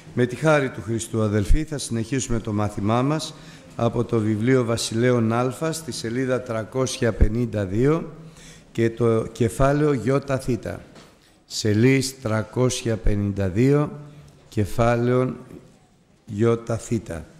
Με τη χάρη του Χριστού, αδελφοί, θα συνεχίσουμε το μάθημά μας από το βιβλίο Βασιλέων Α στη σελίδα 352 και το κεφάλαιο ΙΘ. Σελίς 352, κεφάλαιο ΙΘ.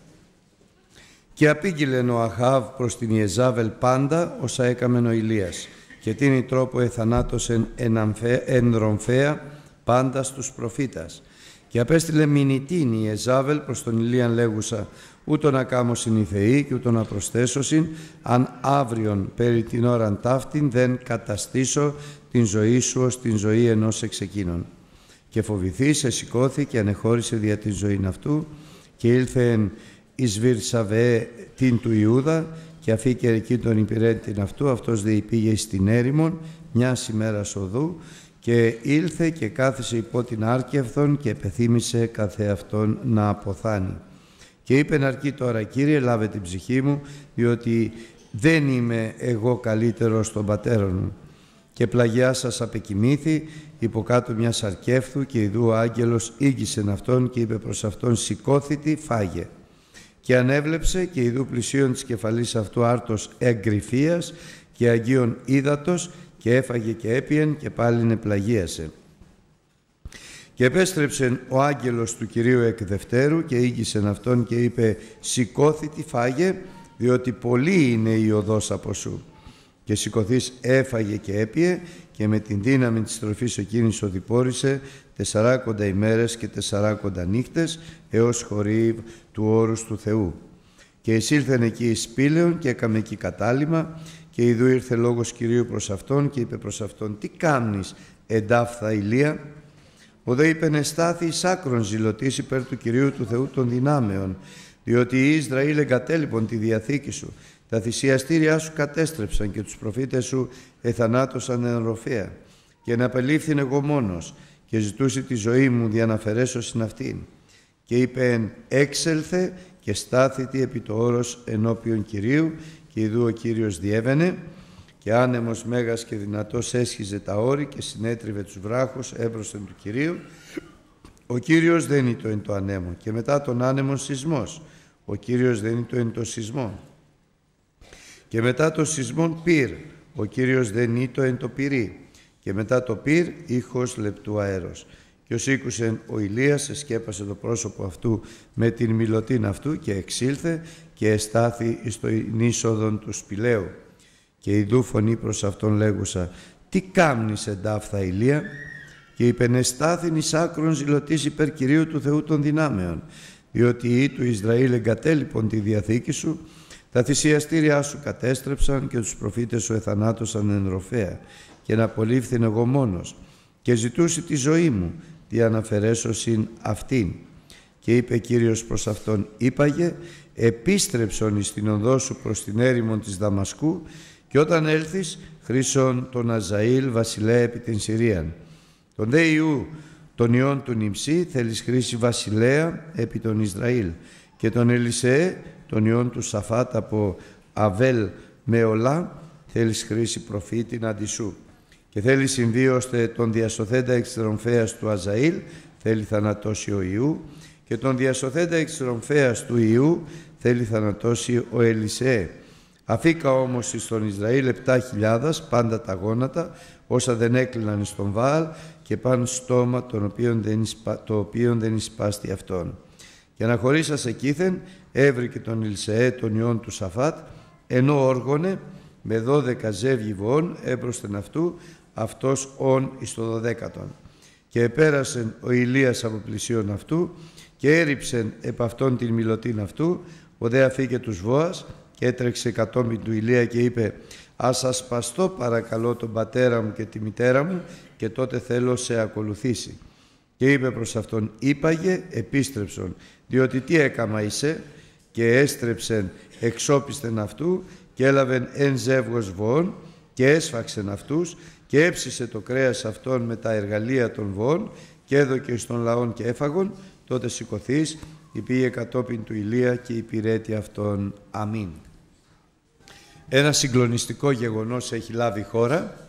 Και απήγγειλεν ο Αχάβ προς την Ιεζάβελ πάντα όσα έκαμεν ο Ηλίας, και τίνει τρόπο εθανάτωσεν εν ρομφαία πάντα στους προφήτας. Και απέστειλε μηνυτήν η Ιεζάβελ προς τον Ηλίαν λέγουσα, ούτω να κάμωσιν οι θεοί και ούτω να προσθέσωσιν, αν αύριον περί την ώραν ταύτην δεν καταστήσω την ζωή σου ως την ζωή ενός εξ εκείνων. Και φοβηθείς, εσηκώθη και ανεχώρησε δια την ζωήν αυτού, και ήλθεν εις Βυρσαβέ την του Ιούδα, και αφήκε εκεί τον υπηρέτην αυτού, αυτός δε πήγε στην έρημον μιας ημέρας οδού, και ήλθε και κάθισε υπό την άρκευθον και επεθύμησε καθεαυτόν να αποθάνει. Και είπεν, αρκεί τώρα, Κύριε, λάβε την ψυχή μου, διότι δεν είμαι εγώ καλύτερος των πατέρων μου. Και πλαγιά σας απεκοιμήθη υπό κάτω μιας αρκέφθου, και ιδού ο άγγελος ήγγισεν αυτόν και είπε προς αυτόν, σηκώθητη, φάγε. Και ανέβλεψε, και ιδού πλησίον της κεφαλής αυτού άρτος εγκρυφίας και αγίων ύδατος, και έφαγε και έπιεν, και πάλιν επλαγίασε. Και επέστρεψε ο άγγελος του Κυρίου εκ δευτέρου και ήγγισεν αυτόν και είπε, σηκώθητη, φάγε, διότι πολλή είναι η οδός από σου. Και σηκωθείς έφαγε και έπιε, και με την δύναμη της τροφής εκείνης οδηπόρησε 40 ημέρες και 40 νύχτες έως Χορίβ του όρους του Θεού. Και εισήλθεν εκεί εις Πήλαιον και έκαμε εκεί κατάλημα, και ιδού ήρθε λόγος Κυρίου προς αυτόν και είπε προς αυτόν, τι κάμνεις, εντάφθα Ηλία? Ο δε είπεν, εστάθη εις άκρον ζηλωτής υπέρ του Κυρίου του Θεού των δυνάμεων, διότι οι Ισραήλ εγκατέλειπον τη διαθήκη σου, τα θυσιαστήριά σου κατέστρεψαν και τους προφήτες σου εθανάτωσαν εν ροφαία. Και εναπελήφθην εγώ μόνος και ζητούσε τη ζωή μου δια να αφαιρέσω συν αυτήν. Και είπεν, έξελθε και στάθητη επί το όρος ενώπιον Κυρίου, και ιδού ο Κύριος διέβαινε, και άνεμος μέγας και δυνατός έσχιζε τα όρη και συνέτριβε τους βράχους έμπροσθεν του Κυρίου. Ο Κύριος δεν ήτο εν το ανέμο, και μετά τον άνεμον σεισμός. Ο Κύριος δεν ήτο εν το σεισμό. Και μετά το σεισμόν πυρ, ο Κύριος δεν ήτο εν το πυρί. Και μετά το πυρ ήχος λεπτού αέρος. Και ως ήκουσεν ο Ηλίας, εσκέπασε το πρόσωπο αυτού με την μιλωτήν αυτού και εξήλθε και εστάθη εις το είσοδον του σπηλαίου. Και ιδού φωνή προς αυτόν λέγουσα, τι κάμνεις εντάφθα Ηλία? Και είπεν, εστάθην εις άκρον ζηλωτής υπέρ Κυρίου του Θεού των δυνάμεων, διότι οι του Ισραήλ εγκατέλειπον τη διαθήκη σου, τα θυσιαστήριά σου κατέστρεψαν και τους προφήτες σου εθανάτωσαν εν ροφαία, και να απολύφθην εγώ μόνος, και ζητούσε τη ζωή μου, δια να αφαιρέσω συν αυτήν. Και είπε Κύριος προς αυτόν, είπαγε, επίστρεψον εις την οδό σου προς την έρημον της Δαμασκού, και όταν έλθεις, χρήσον τον Αζαήλ βασιλέα επί την Συρίαν. Τον δε Ιού, τον ιών του Νυμψή, θέλεις χρήσει βασιλέα επί τον Ισραήλ, και τον Ελισεέ, τον ιών του Σαφάτ από Αβέλ Μεολά, θέλεις χρήσει προφήτην αντί σου. Και θέλει συμβεί ώστε τον διασωθέντα εξ ρομφαίας του Αζαήλ θέλει θανατώσει ο Ιού, και τον διασωθέντα εξ ρομφαίας του Ιού θέλει θανατώσει ο Ελισεέ. Αφήκα όμως εις τον Ισραήλ 7.000 πάντα τα γόνατα, όσα δεν έκλειναν στον Βαάλ, και παν στόμα το οποίον δεν εισπάστη αυτόν. Και αναχωρήσας εκείθεν, έβρικε τον Ελισεέ τον ιόν του Σαφάτ, ενώ όργωνε με 12 ζεύγη βοών έμπροσθεν αυτού, αυτός όν εις το 12. Και επέρασεν ο Ηλίας από πλησίον αυτού, και έριψεν επ' αυτόν την μιλωτήν αυτού, ο δε αφήκε τους βόας, και έτρεξε κατόπιν του Ηλία και είπε, ας ασπαστώ παρακαλώ τον πατέρα μου και τη μητέρα μου, και τότε θέλω σε ακολουθήσει. Και είπε προς αυτόν, είπαγε, επίστρεψον, διότι τι έκαμα είσαι? Και έστρεψεν εξόπιστεν αυτού, και έλαβεν εν ζεύγος βοών, και έσφαξεν αυτούς, και έψισε το κρέας αυτών με τα εργαλεία των βοών, και έδωκε στον λαόν και έφαγον. Τότε σηκωθείς, υπήγε κατόπιν του Ηλία και υπηρέτη αυτόν. Αμήν. Ένα συγκλονιστικό γεγονός έχει λάβει χώρα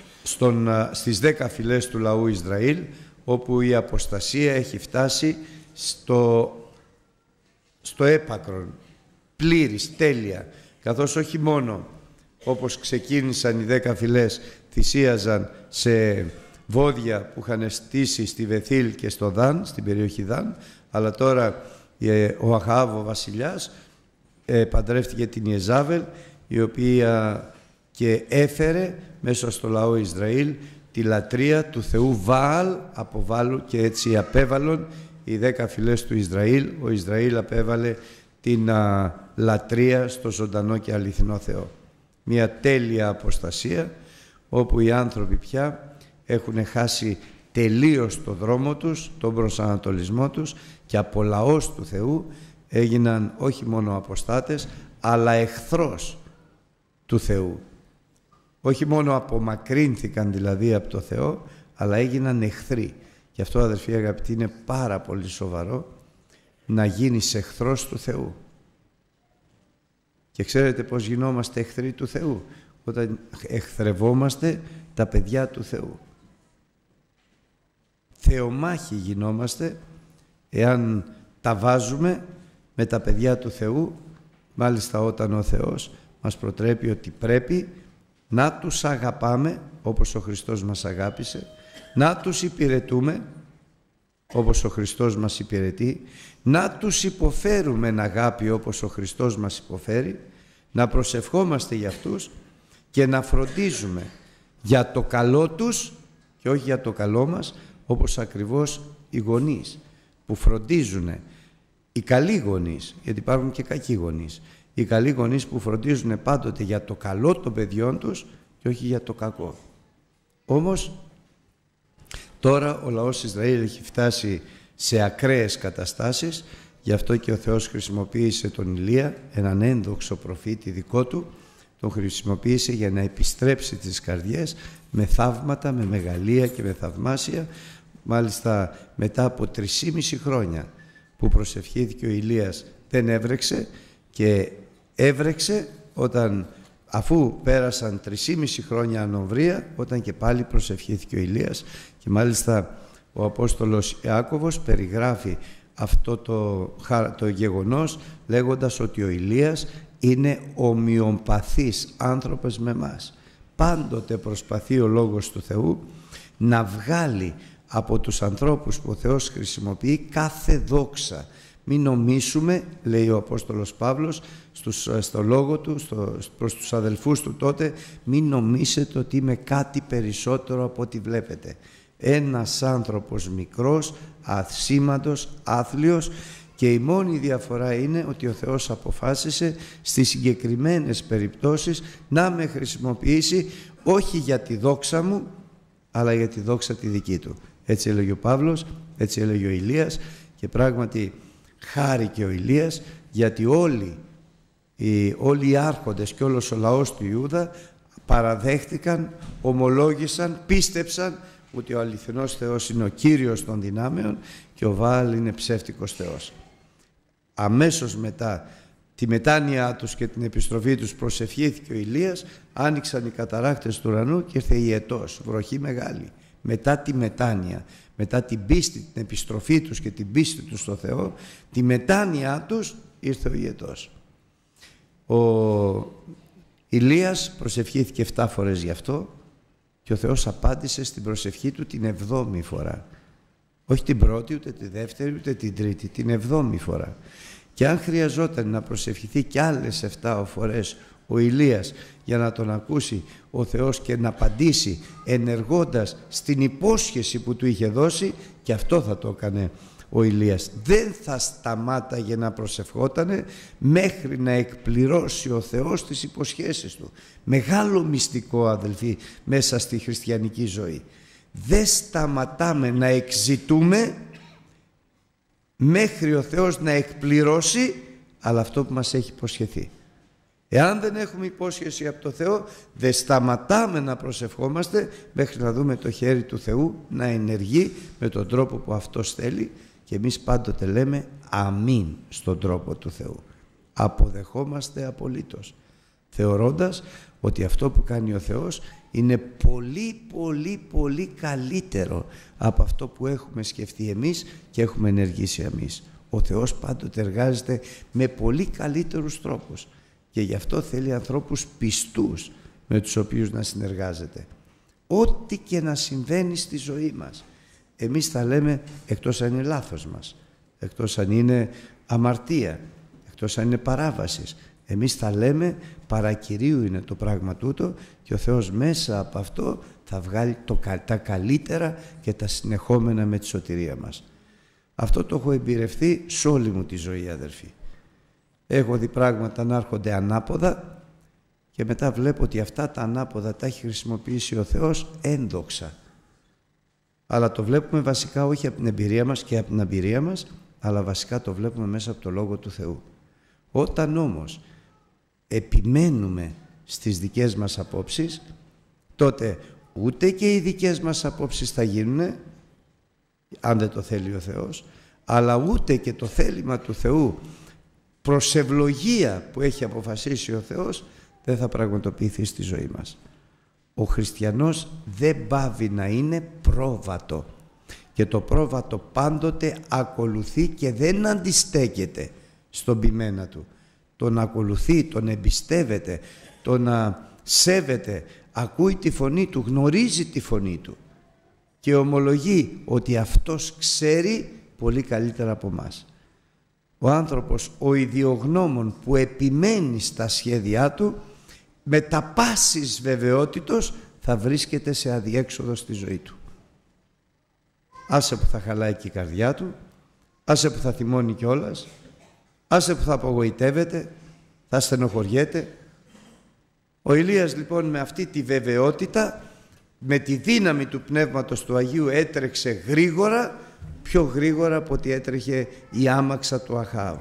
στις 10 φυλές του λαού Ισραήλ, όπου η αποστασία έχει φτάσει στο έπακρον, πλήρης, τέλεια, καθώς όχι μόνο όπως ξεκίνησαν οι 10 φυλές, θυσίαζαν σε βόδια που είχαν στήσει στη Βεθήλ και στο Δάν, στην περιοχή Δάν, αλλά τώρα ο Αχαάβ ο βασιλιάς παντρεύτηκε την Ιεζάβελ, η οποία και έφερε μέσα στο λαό Ισραήλ τη λατρεία του θεού Βαάλ από Βάλου, και έτσι απέβαλον οι 10 φυλές του Ισραήλ. Ο Ισραήλ απέβαλε την λατρεία στο ζωντανό και αληθινό Θεό. Μια τέλεια αποστασία, όπου οι άνθρωποι πια έχουν χάσει τελείως το δρόμο τους, τον προσανατολισμό τους, και από λαός του Θεού έγιναν όχι μόνο αποστάτες, αλλά εχθρός του Θεού. Όχι μόνο απομακρύνθηκαν δηλαδή από το Θεό, αλλά έγιναν εχθροί. Γι' αυτό, αδελφοί αγαπητοί, είναι πάρα πολύ σοβαρό να γίνεις εχθρός του Θεού. Και ξέρετε πώς γινόμαστε εχθροί του Θεού? Όταν εχθρευόμαστε τα παιδιά του Θεού. Θεομάχοι γινόμαστε εάν τα βάζουμε με τα παιδιά του Θεού, μάλιστα όταν ο Θεός μας προτρέπει ότι πρέπει να τους αγαπάμε όπως ο Χριστός μας αγάπησε, να τους υπηρετούμε όπως ο Χριστός μας υπηρετεί, να τους υποφέρουμε εν αγάπη όπως ο Χριστός μας υποφέρει, να προσευχόμαστε για αυτούς και να φροντίζουμε για το καλό τους και όχι για το καλό μας, όπως ακριβώς οι γονείς που φροντίζουν, οι καλοί γονείς, γιατί υπάρχουν και κακοί γονείς, οι καλοί γονείς που φροντίζουν πάντοτε για το καλό των παιδιών τους και όχι για το κακό. Όμως τώρα ο λαός Ισραήλ έχει φτάσει σε ακραίες καταστάσεις, γι' αυτό και ο Θεός χρησιμοποίησε τον Ηλία, έναν ένδοξο προφήτη δικό του, τον χρησιμοποίησε για να επιστρέψει τις καρδιές με θαύματα, με μεγαλεία και με θαυμάσια. Μάλιστα μετά από 3,5 χρόνια που προσευχήθηκε ο Ηλίας δεν έβρεξε, και έβρεξε αφού πέρασαν 3,5 χρόνια ανοβρία, όταν και πάλι προσευχήθηκε ο Ηλίας. Και μάλιστα ο Απόστολος Ιάκωβος περιγράφει αυτό το γεγονός λέγοντας ότι ο Ηλίας είναι ομοιοπαθής άνθρωπος με μας. Πάντοτε προσπαθεί ο Λόγος του Θεού να βγάλει από τους ανθρώπους που ο Θεός χρησιμοποιεί κάθε δόξα. Μην νομίσουμε, λέει ο Απόστολος Παύλος στο λόγο του προς τους αδελφούς του τότε, μην νομίσετε ότι είμαι κάτι περισσότερο από ό,τι βλέπετε. Ένας άνθρωπος μικρός, ασήμαντος, άθλιος, και η μόνη διαφορά είναι ότι ο Θεός αποφάσισε στις συγκεκριμένες περιπτώσεις να με χρησιμοποιήσει όχι για τη δόξα μου, αλλά για τη δόξα τη δική του. Έτσι έλεγε ο Παύλος, έτσι έλεγε ο Ηλίας, και πράγματι χάρηκε ο Ηλίας, γιατί όλοι οι άρχοντες και όλος ο λαός του Ιούδα παραδέχτηκαν, ομολόγησαν, πίστεψαν ότι ο αληθινός Θεός είναι ο Κύριος των δυνάμεων και ο Βαάλ είναι ψεύτικος Θεός. Αμέσως μετά τη μετάνοια τους και την επιστροφή τους προσευχήθηκε ο Ηλίας, άνοιξαν οι καταρράκτες του ουρανού και ήρθε η ιετός, βροχή μεγάλη. Μετά τη μετάνοια, μετά την πίστη, την επιστροφή τους και την πίστη τους στο Θεό, τη μετάνοια τους ήρθε ο ιετός. Ο Ηλίας προσευχήθηκε 7 φορές γι' αυτό, και ο Θεός απάντησε στην προσευχή του την 7η φορά. Όχι την πρώτη, ούτε τη δεύτερη, ούτε την τρίτη, την 7η φορά. Και αν χρειαζόταν να προσευχηθεί κι άλλες 7 φορές ο Ηλίας για να τον ακούσει ο Θεός και να απαντήσει ενεργώντας στην υπόσχεση που του είχε δώσει, και αυτό θα το έκανε ο Ηλίας. Δεν θα σταμάταγε να προσευχότανε μέχρι να εκπληρώσει ο Θεός τις υποσχέσεις του. Μεγάλο μυστικό, αδελφοί, μέσα στη χριστιανική ζωή. Δεν σταματάμε να εξητούμε μέχρι ο Θεός να εκπληρώσει αλλά αυτό που μας έχει υποσχεθεί. Εάν δεν έχουμε υπόσχεση από το Θεό, δεν σταματάμε να προσευχόμαστε μέχρι να δούμε το χέρι του Θεού να ενεργεί με τον τρόπο που Αυτός θέλει, και εμείς πάντοτε λέμε αμήν στον τρόπο του Θεού. Αποδεχόμαστε απολύτως. θεωρώντας ότι αυτό που κάνει ο Θεός είναι πολύ καλύτερο από αυτό που έχουμε σκεφτεί εμείς και έχουμε ενεργήσει εμείς. Ο Θεός πάντοτε εργάζεται με πολύ καλύτερους τρόπους και γι' αυτό θέλει ανθρώπους πιστούς με τους οποίους να συνεργάζεται. Ό,τι και να συμβαίνει στη ζωή μας, εμείς θα λέμε, εκτός αν είναι λάθος μας, εκτός αν είναι αμαρτία, εκτός αν είναι παράβασης, εμείς θα λέμε παρακυρίου είναι το πράγμα τούτο και ο Θεός μέσα από αυτό θα βγάλει τα καλύτερα και τα συνεχόμενα με τη σωτηρία μας. Αυτό το έχω εμπειρευτεί σε όλη μου τη ζωή, αδερφοί. Έχω δει πράγματα να έρχονται ανάποδα και μετά βλέπω ότι αυτά τα ανάποδα τα έχει χρησιμοποιήσει ο Θεός ένδοξα. Αλλά το βλέπουμε βασικά όχι από την εμπειρία μας και από την εμπειρία μας, αλλά βασικά το βλέπουμε μέσα από το Λόγο του Θεού. Όταν όμως επιμένουμε στις δικές μας απόψεις, τότε ούτε και οι δικές μας απόψεις θα γίνουν, αν δεν το θέλει ο Θεός, αλλά ούτε και το θέλημα του Θεού προς ευλογία που έχει αποφασίσει ο Θεός δεν θα πραγματοποιηθεί στη ζωή μας. Ο χριστιανός δεν πάβει να είναι πρόβατο και το πρόβατο πάντοτε ακολουθεί και δεν αντιστέκεται στον ποιμένα του. Τον ακολουθεί, τον εμπιστεύεται, τον σέβεται, ακούει τη φωνή του, γνωρίζει τη φωνή του και ομολογεί ότι αυτός ξέρει πολύ καλύτερα από μας. Ο άνθρωπος, ο ιδιογνώμων που επιμένει στα σχέδιά του, με τα πάσης βεβαιότητος θα βρίσκεται σε αδιέξοδο στη ζωή του. Άσε που θα χαλάει και η καρδιά του, άσε που θα θυμώνει κιόλας, άσε που θα απογοητεύεται, θα στενοχωριέται. Ο Ηλίας λοιπόν με αυτή τη βεβαιότητα, με τη δύναμη του Πνεύματος του Αγίου έτρεξε γρήγορα, πιο γρήγορα από ό,τι έτρεχε η άμαξα του Αχάβ.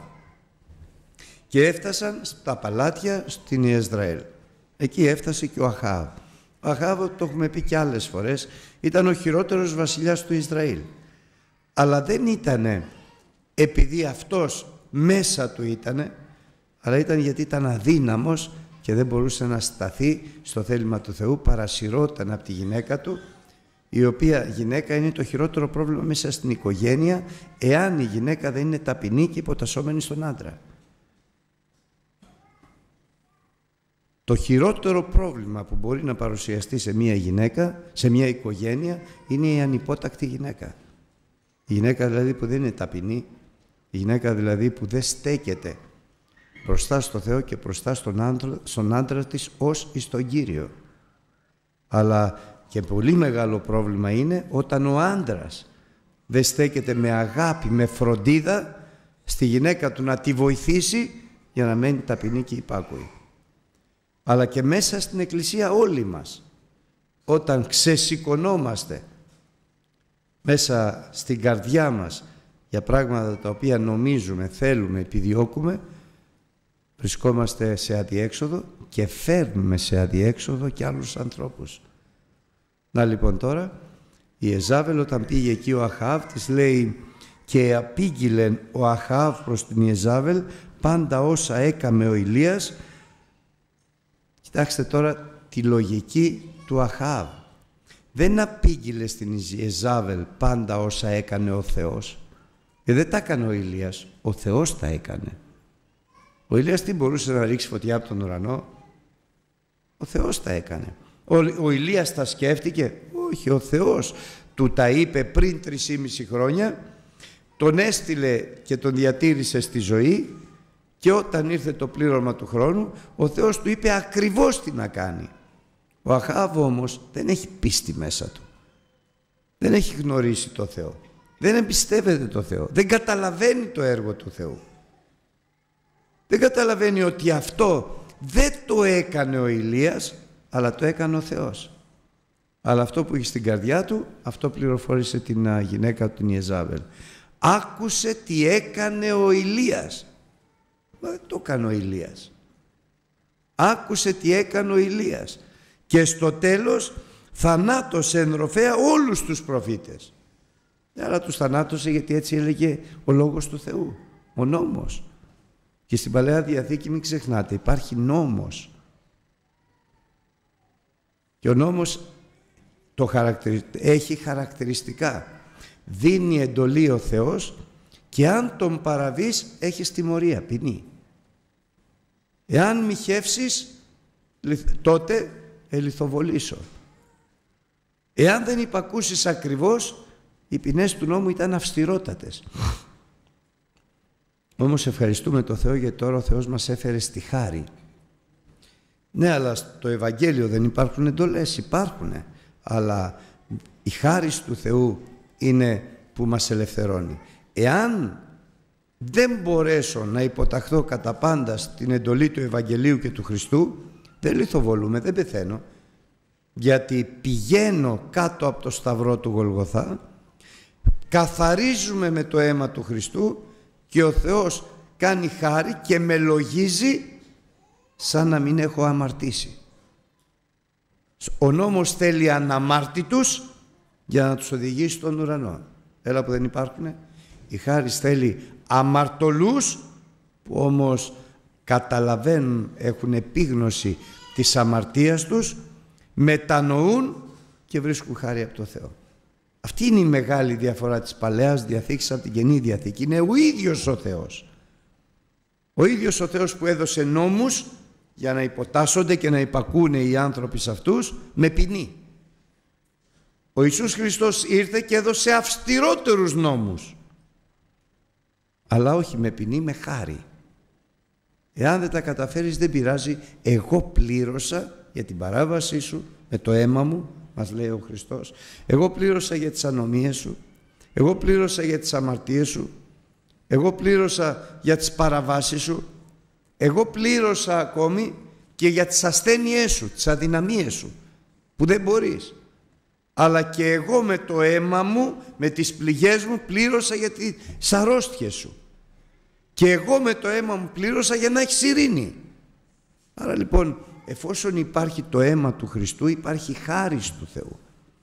Και έφτασαν στα παλάτια στην Ιεζραήλ. Εκεί έφτασε και ο Αχάβ. Ο Αχάβ, το έχουμε πει και άλλες φορές, ήταν ο χειρότερος βασιλιάς του Ισραήλ. Αλλά δεν ήτανε επειδή αυτός μέσα του ήτανε, αλλά ήταν γιατί ήταν αδύναμος και δεν μπορούσε να σταθεί στο θέλημα του Θεού, παρασυρώταν από τη γυναίκα του, η οποία γυναίκα είναι το χειρότερο πρόβλημα μέσα στην οικογένεια, εάν η γυναίκα δεν είναι ταπεινή και υποτασσόμενη στον άντρα. Το χειρότερο πρόβλημα που μπορεί να παρουσιαστεί σε μια γυναίκα, σε μια οικογένεια, είναι η ανυπότακτη γυναίκα. Η γυναίκα δηλαδή που δεν είναι ταπεινή, η γυναίκα δηλαδή που δεν στέκεται μπροστά στο Θεό και μπροστά στον άντρα της ως εις τον Κύριο. Αλλά και πολύ μεγάλο πρόβλημα είναι όταν ο άντρας δεν στέκεται με αγάπη, με φροντίδα στη γυναίκα του να τη βοηθήσει για να μένει ταπεινή και υπάκουη. Αλλά και μέσα στην Εκκλησία όλοι μας, όταν ξεσηκωνόμαστε μέσα στην καρδιά μας για πράγματα τα οποία νομίζουμε, θέλουμε, επιδιώκουμε, βρισκόμαστε σε αδιέξοδο και φέρνουμε σε αδιέξοδο και άλλους ανθρώπους. Να λοιπόν τώρα, η Ιεζάβελ όταν πήγε εκεί ο Αχάβ της λέει «Και απήγγειλεν ο Αχάβ προς την Ιεζάβελ πάντα όσα έκαμε ο Ηλίας». Κοιτάξτε τώρα τη λογική του Αχάβ. Δεν απήγγειλε στην Ιεζάβελ πάντα όσα έκανε ο Θεός. Δεν τα έκανε ο Ηλίας, ο Θεός τα έκανε. Ο Ηλίας τι μπορούσε να ρίξει φωτιά από τον ουρανό? Ο Θεός τα έκανε. Ο Ηλίας τα σκέφτηκε? Όχι, ο Θεός του τα είπε πριν 3,5 χρόνια, τον έστειλε και τον διατήρησε στη ζωή και όταν ήρθε το πλήρωμα του χρόνου, ο Θεός του είπε ακριβώς τι να κάνει. Ο Αχάβ όμως δεν έχει πίστη μέσα του. Δεν έχει γνωρίσει το Θεό. Δεν εμπιστεύεται το Θεό. Δεν καταλαβαίνει το έργο του Θεού. Δεν καταλαβαίνει ότι αυτό δεν το έκανε ο Ηλίας, αλλά το έκανε ο Θεός. Αλλά αυτό που είχε στην καρδιά του, αυτό πληροφόρησε την γυναίκα του, την Ιεζάβελ. Άκουσε τι έκανε ο Ηλίας. Μα δεν το έκανε ο Ηλίας. Άκουσε τι έκανε ο Ηλίας. Και στο τέλος θανάτωσε εν ροφέα όλους τους προφήτες. Αλλά τους θανάτωσε γιατί έτσι έλεγε ο λόγος του Θεού, ο νόμος. Και στην Παλαιά Διαθήκη μην ξεχνάτε, υπάρχει νόμος. Και ο νόμος έχει χαρακτηριστικά. Δίνει εντολή ο Θεός και αν τον παραβείς έχεις τιμωρία, ποινή. Εάν μοιχεύσεις, τότε ελιθοβολήσω. Εάν δεν υπακούσεις ακριβώς, οι ποινές του νόμου ήταν αυστηρότατες. Όμως ευχαριστούμε τον Θεό, γιατί τώρα ο Θεός μας έφερε στη χάρη. Ναι, αλλά στο Ευαγγέλιο δεν υπάρχουν εντολές, υπάρχουνε. Αλλά η χάρις του Θεού είναι που μας ελευθερώνει. Εάν δεν μπορέσω να υποταχθώ κατά πάντα στην εντολή του Ευαγγελίου και του Χριστού, δεν λιθοβολούμε, δεν πεθαίνω, γιατί πηγαίνω κάτω από το σταυρό του Γολγοθά, καθαρίζουμε με το αίμα του Χριστού και ο Θεός κάνει χάρη και με λογίζει σαν να μην έχω αμαρτήσει. Ο νόμος θέλει αναμάρτητους για να τους οδηγήσει στον ουρανό. Έλα που δεν υπάρχουνε. Η χάρις θέλει αμαρτωλούς που όμως καταλαβαίνουν, έχουν επίγνωση της αμαρτίας τους, μετανοούν και βρίσκουν χάρη από το Θεό. Αυτή είναι η μεγάλη διαφορά της Παλαιάς Διαθήκης από την Καινή Διαθήκη. Είναι ο ίδιος ο Θεός. Ο ίδιος ο Θεός που έδωσε νόμους για να υποτάσσονται και να υπακούνε οι άνθρωποι σε αυτούς με ποινή. Ο Ιησούς Χριστός ήρθε και έδωσε αυστηρότερους νόμους. Αλλά όχι με ποινή, με χάρη. Εάν δεν τα καταφέρεις δεν πειράζει, εγώ πλήρωσα για την παράβασή σου με το αίμα μου, μας λέει ο Χριστός. Εγώ πλήρωσα για τις ανομίες σου, εγώ πλήρωσα για τις αμαρτίες σου, εγώ πλήρωσα για τις παραβάσεις σου, εγώ πλήρωσα ακόμη και για τις ασθένειές σου, τις αδυναμίες σου που δεν μπορείς. Αλλά και εγώ με το αίμα μου, με τις πληγές μου πλήρωσα για τις αρρώστιες σου. Και εγώ με το αίμα μου πλήρωσα για να έχεις ειρήνη. Άρα λοιπόν, εφόσον υπάρχει το αίμα του Χριστού, υπάρχει χάρις του Θεού.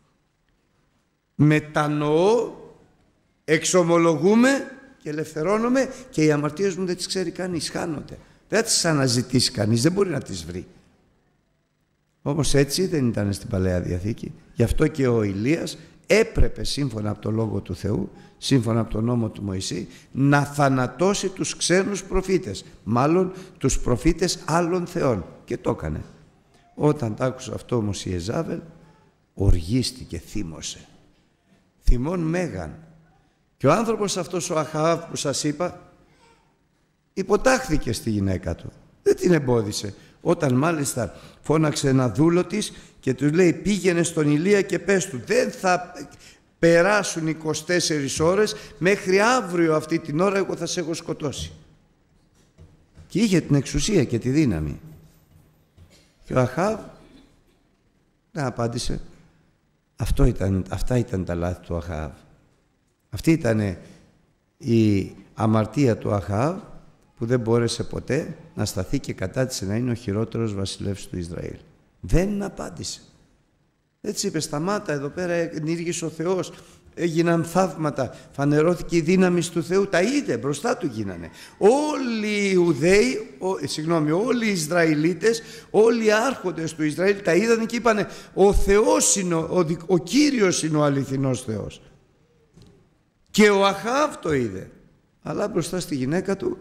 Μετανοώ, εξομολογούμε και ελευθερώνομαι και οι αμαρτίες μου δεν τις ξέρει κανείς, χάνονται. Δεν θα τις αναζητήσει κανείς, δεν μπορεί να τις βρει. Όμως έτσι δεν ήταν στην Παλαιά Διαθήκη. Γι' αυτό και ο Ηλίας έπρεπε σύμφωνα από το Λόγο του Θεού, σύμφωνα από τον νόμο του Μωυσή, να θανατώσει τους ξένους προφήτες, μάλλον τους προφήτες άλλων θεών. Και το έκανε. Όταν τ' άκουσε αυτό όμως η Εζάβελ, οργίστηκε, θύμωσε. Θυμών μέγαν. Και ο άνθρωπος αυτός ο Αχαάβ που σας είπα, υποτάχθηκε στη γυναίκα του. Δεν την εμπόδισε. Όταν μάλιστα φώναξε ένα δούλο της και του λέει πήγαινε στον Ηλία και πες του δεν θα περάσουν 24 ώρες, μέχρι αύριο αυτή την ώρα εγώ θα σε έχω σκοτώσει. Και είχε την εξουσία και τη δύναμη. Και ο Αχάβ δεν απάντησε. Αυτά ήταν τα λάθη του Αχάβ. Αυτή ήταν η αμαρτία του Αχάβ, που δεν μπόρεσε ποτέ να σταθεί και κατά της να είναι ο χειρότερος βασιλεύς του Ισραήλ. Δεν απάντησε. Έτσι είπε, σταμάτα, εδώ πέρα ενήργησε ο Θεός, έγιναν θαύματα, φανερώθηκε η δύναμη του Θεού, τα είδε, μπροστά του γίνανε. Όλοι οι Ιουδαίοι, όλοι οι Ισραηλίτες, όλοι οι άρχοντες του Ισραήλ τα είδαν και είπανε ο Θεός είναι, ο Κύριος είναι ο αληθινός Θεός. Και ο Αχάβ το είδε, αλλά μπροστά στη γυναίκα του,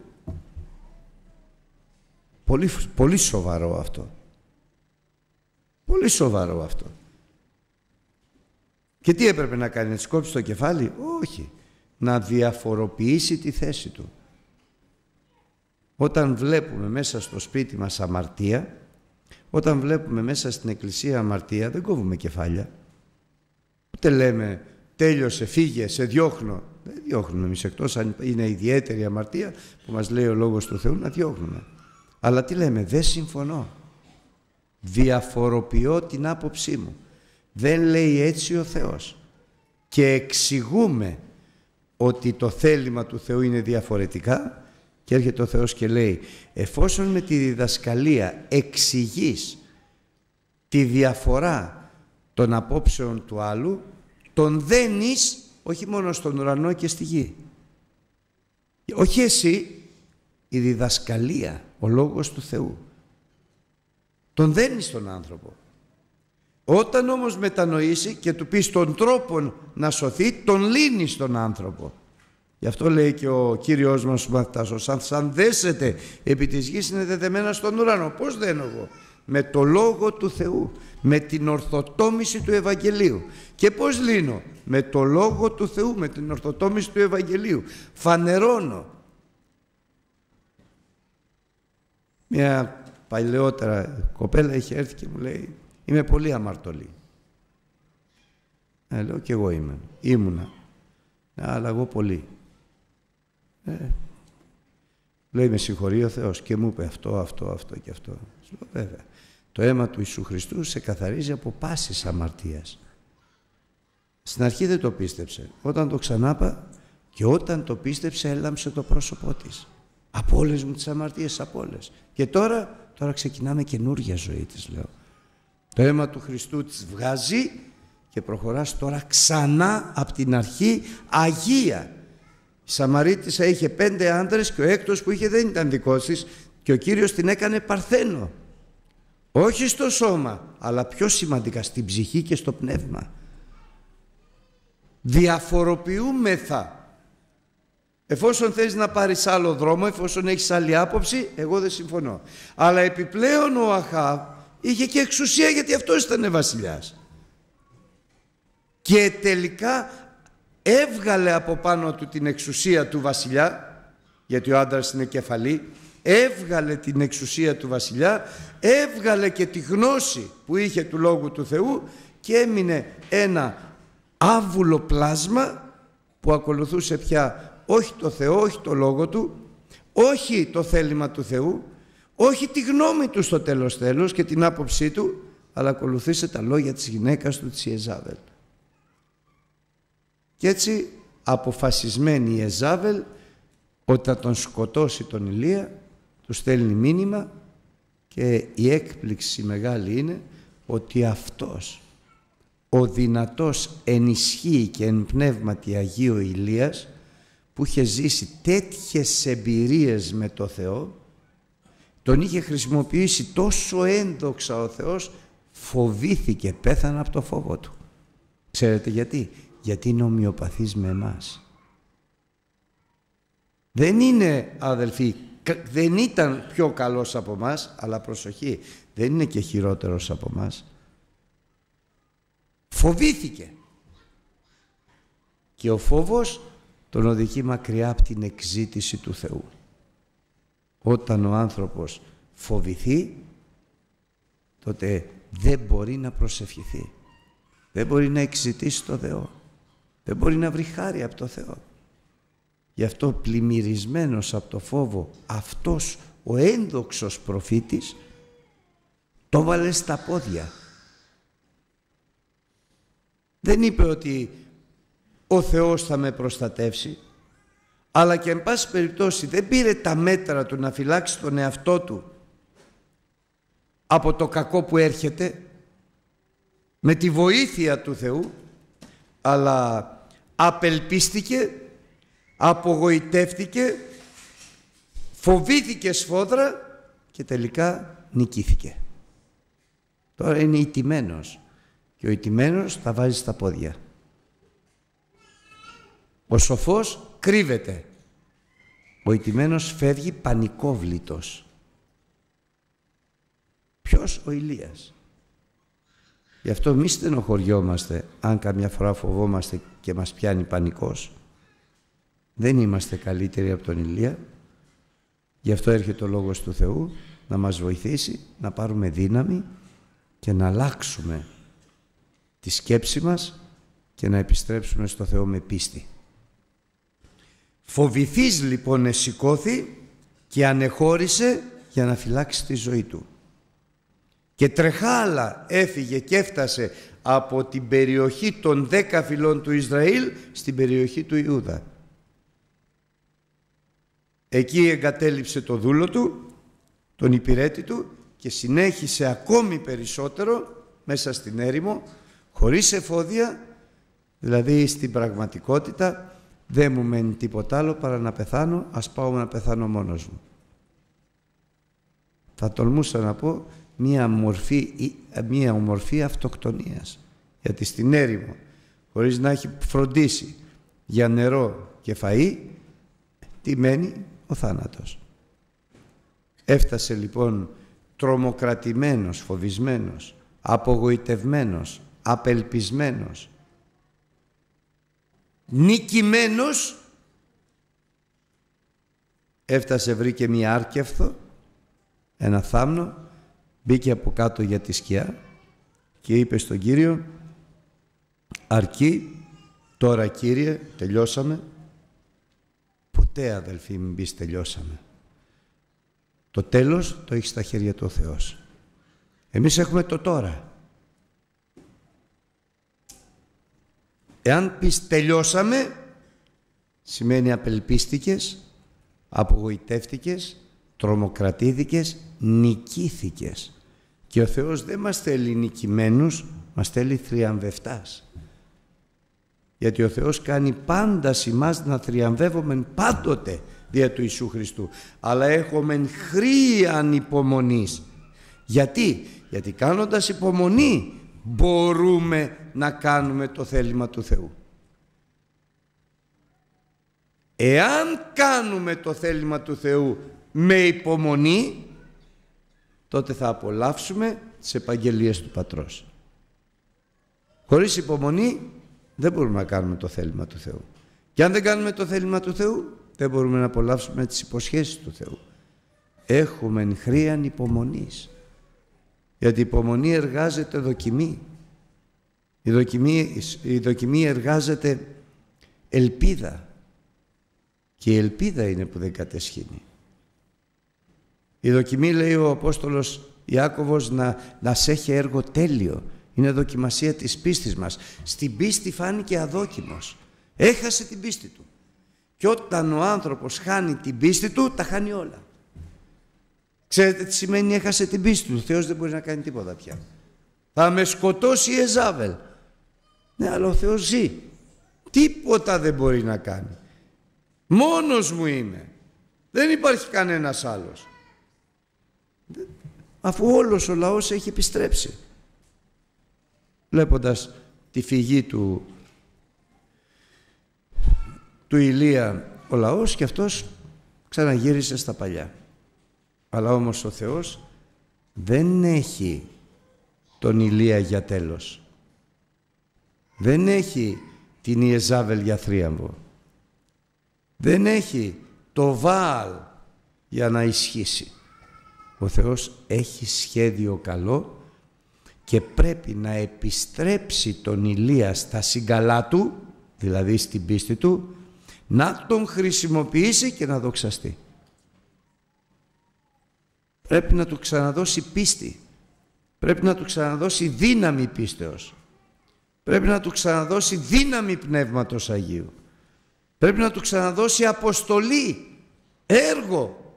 πολύ σοβαρό αυτό. Πολύ σοβαρό αυτό. Και τι έπρεπε να κάνει, να της κόψει το κεφάλι? Όχι. Να διαφοροποιήσει τη θέση του. Όταν βλέπουμε μέσα στο σπίτι μας αμαρτία, όταν βλέπουμε μέσα στην εκκλησία αμαρτία, δεν κόβουμε κεφάλια. Ούτε λέμε τέλειωσε, φύγε, σε διώχνω. Δεν διώχνουμε εμείς, εκτός αν είναι ιδιαίτερη αμαρτία που μας λέει ο Λόγος του Θεού να διώχνουμε. Αλλά τι λέμε, δεν συμφωνώ. Διαφοροποιώ την άποψή μου. Δεν λέει έτσι ο Θεός. Και εξηγούμε ότι το θέλημα του Θεού είναι διαφορετικά και έρχεται ο Θεός και λέει εφόσον με τη διδασκαλία εξηγείς τη διαφορά των απόψεων του άλλου, τον δένεις όχι μόνο στον ουρανό και στη γη. Όχι εσύ, η διδασκαλία, ο Λόγος του Θεού. Τον δένεις τον άνθρωπο. Όταν όμως μετανοήσει και του πεις τον τρόπο να σωθεί, τον λύνεις τον άνθρωπο. Γι' αυτό λέει και ο Κύριος μας στους μαθητάς, σαν δέσετε επί της γης είναι δεδεμένα στον ουρανό. Πώς δένω εγώ? Με το Λόγο του Θεού, με την ορθοτόμηση του Ευαγγελίου. Και πώς λύνω? Με το Λόγο του Θεού, με την ορθοτόμηση του Ευαγγελίου. Φανερώνω. Μια παλαιότερα κοπέλα είχε έρθει και μου λέει, είμαι πολύ αμαρτωλή. Λέω και εγώ ήμουνα. Αλλά εγώ πολύ. Λέει, με συγχωρεί ο Θεός, και μου είπε αυτό και αυτό. Βέβαια, το αίμα του Ιησού Χριστού σε καθαρίζει από πάσης αμαρτίας. Στην αρχή δεν το πίστεψε. Όταν το ξανάπα και όταν το πίστεψε, έλαμψε το πρόσωπό της. Από όλες μου τις αμαρτίες, από όλες. Και τώρα ξεκινάμε καινούργια ζωή της, λέω. Το αίμα του Χριστού της βγάζει και προχωράς τώρα ξανά από την αρχή Αγία. Η Σαμαρίτισσα είχε 5 άντρες και ο έκτος που είχε δεν ήταν δικός της και ο Κύριος την έκανε παρθένο. Όχι στο σώμα, αλλά πιο σημαντικά στην ψυχή και στο πνεύμα. Διαφοροποιούμεθα. Εφόσον θες να πάρεις άλλο δρόμο, εφόσον έχεις άλλη άποψη, εγώ δεν συμφωνώ. Αλλά επιπλέον ο Αχάβ είχε και εξουσία, γιατί αυτός ήταν βασιλιάς. Και τελικά έβγαλε από πάνω του την εξουσία του βασιλιά, γιατί ο άντρας είναι κεφαλή, έβγαλε την εξουσία του βασιλιά, έβγαλε και τη γνώση που είχε του Λόγου του Θεού και έμεινε ένα άβουλο πλάσμα που ακολουθούσε πια όχι το Θεό, όχι το Λόγο του, όχι το θέλημα του Θεού, όχι τη γνώμη του στο τέλος και την άποψή του, αλλά ακολουθήσε τα λόγια της γυναίκας του, της Ιεζάβελ. Και έτσι αποφασισμένη η Ιεζάβελ, όταν τον σκοτώσει τον Ηλία, του στέλνει μήνυμα και η έκπληξη μεγάλη είναι ότι αυτός ο δυνατός ενισχύει και εν πνεύματι Αγίου Ηλίας, που είχε ζήσει τέτοιες εμπειρίες με το Θεό, τον είχε χρησιμοποιήσει τόσο ένδοξα ο Θεός, φοβήθηκε, πέθανε από το φόβο του. Ξέρετε γιατί? Γιατί είναι ομοιοπαθής με εμάς. Δεν είναι, αδελφοί, δεν ήταν πιο καλός από μας, αλλά προσοχή, δεν είναι και χειρότερος από μας. Φοβήθηκε. Και ο φόβος τον οδηγεί μακριά από την εξζήτηση του Θεού. Όταν ο άνθρωπος φοβηθεί, τότε δεν μπορεί να προσευχηθεί. Δεν μπορεί να εξζητήσει το Θεό. Δεν μπορεί να βρει χάρη από το Θεό. Γι' αυτό πλημμυρισμένος από το φόβο, αυτός ο ένδοξος προφήτης το βάλε στα πόδια. Δεν είπε ότι ο Θεός θα με προστατεύσει, αλλά και εν πάση περιπτώσει δεν πήρε τα μέτρα του να φυλάξει τον εαυτό του από το κακό που έρχεται με τη βοήθεια του Θεού, αλλά απελπίστηκε, απογοητεύτηκε, φοβήθηκε σφόδρα και τελικά νικήθηκε. Τώρα είναι ηττημένος και ο ηττημένος τα βάζει στα πόδια. Ο σοφός κρύβεται. Ο ηττημένος φεύγει πανικόβλητος. Ποιος? Ο Ηλίας. Γι' αυτό μη στενοχωριόμαστε αν καμιά φορά φοβόμαστε και μας πιάνει πανικός. Δεν είμαστε καλύτεροι από τον Ηλία. Γι' αυτό έρχεται ο Λόγος του Θεού να μας βοηθήσει να πάρουμε δύναμη και να αλλάξουμε τη σκέψη μας και να επιστρέψουμε στο Θεό με πίστη. Φοβηθείς λοιπόν εσηκώθη και ανεχώρησε για να φυλάξει τη ζωή του. Και τρεχάλα έφυγε και έφτασε από την περιοχή των 10 φυλών του Ισραήλ στην περιοχή του Ιούδα. Εκεί εγκατέλειψε το δούλο του, τον υπηρέτη του, και συνέχισε ακόμη περισσότερο μέσα στην έρημο, χωρίς εφόδια, δηλαδή στην πραγματικότητα δεν μου μένει τίποτα άλλο παρά να πεθάνω, ας πάω να πεθάνω μόνος μου. Θα τολμούσα να πω μία ομορφή αυτοκτονίας. Γιατί στην έρημο, χωρίς να έχει φροντίσει για νερό και φαΐ, τι μένει? Ο θάνατος. Έφτασε λοιπόν τρομοκρατημένος, φοβισμένος, απογοητευμένος, απελπισμένος, νικημένος, έφτασε, βρήκε μία άρκεφθο, ένα θάμνο, μπήκε από κάτω για τη σκιά και είπε στον Κύριο: αρκεί, τώρα Κύριε, τελειώσαμε. Ποτέ, αδελφοί, μην πεις τελειώσαμε. Το τέλος το έχει στα χέρια του ο Θεός. Εμείς έχουμε το τώρα. Εάν πεις τελειώσαμε, σημαίνει απελπίστηκες, απογοητεύτηκες, τρομοκρατήθηκες, νικήθηκες. Και ο Θεός δεν μας θέλει νικημένους, μας θέλει θριαμβευτάς. Γιατί ο Θεός κάνει πάντα ημάς να θριαμβεύομεν πάντοτε δια του Ιησού Χριστού. Αλλά έχομεν χρίαν υπομονής. Γιατί? Γιατί κάνοντας υπομονή μπορούμε να κάνουμε το θέλημα του Θεού. Εάν κάνουμε το θέλημα του Θεού με υπομονή, τότε θα απολαύσουμε τις επαγγελίες του Πατρός. Χωρίς υπομονή δεν μπορούμε να κάνουμε το θέλημα του Θεού. Και αν δεν κάνουμε το θέλημα του Θεού, δεν μπορούμε να απολαύσουμε τις υποσχέσεις του Θεού. Έχουμε εν χρίαν υπομονής. Γιατί η υπομονή εργάζεται δοκιμή. Η δοκιμή εργάζεται ελπίδα. Και η ελπίδα είναι που δεν κατεσχύνει. Η δοκιμή, λέει ο Απόστολος Ιάκωβος, να σε έχει έργο τέλειο. Είναι δοκιμασία της πίστης μας. Στην πίστη φάνηκε αδόκιμος. Έχασε την πίστη του. Και όταν ο άνθρωπος χάνει την πίστη του, τα χάνει όλα. Ξέρετε τι σημαίνει έχασε την πίστη του? Ο Θεός δεν μπορεί να κάνει τίποτα πια. Θα με σκοτώσει η Εζάβελ. Ναι, αλλά ο Θεός ζει. Τίποτα δεν μπορεί να κάνει. Μόνος μου είμαι. Δεν υπάρχει κανένας άλλος. Αφού όλος ο λαός έχει επιστρέψει. Βλέποντας τη φυγή του Ηλία ο λαός, και αυτός ξαναγύρισε στα παλιά. Αλλά όμως ο Θεός δεν έχει τον Ηλία για τέλος. Δεν έχει την Ιεζάβελ για θρίαμβο. Δεν έχει το Βαάλ για να ισχύσει. Ο Θεός έχει σχέδιο καλό και πρέπει να επιστρέψει τον Ηλία στα συγκαλά του, δηλαδή στην πίστη του, να τον χρησιμοποιήσει και να δοξαστεί. Πρέπει να του ξαναδώσει πίστη. Πρέπει να του ξαναδώσει δύναμη πίστεως. Πρέπει να του ξαναδώσει δύναμη Πνεύματος Αγίου. Πρέπει να του ξαναδώσει αποστολή, έργο.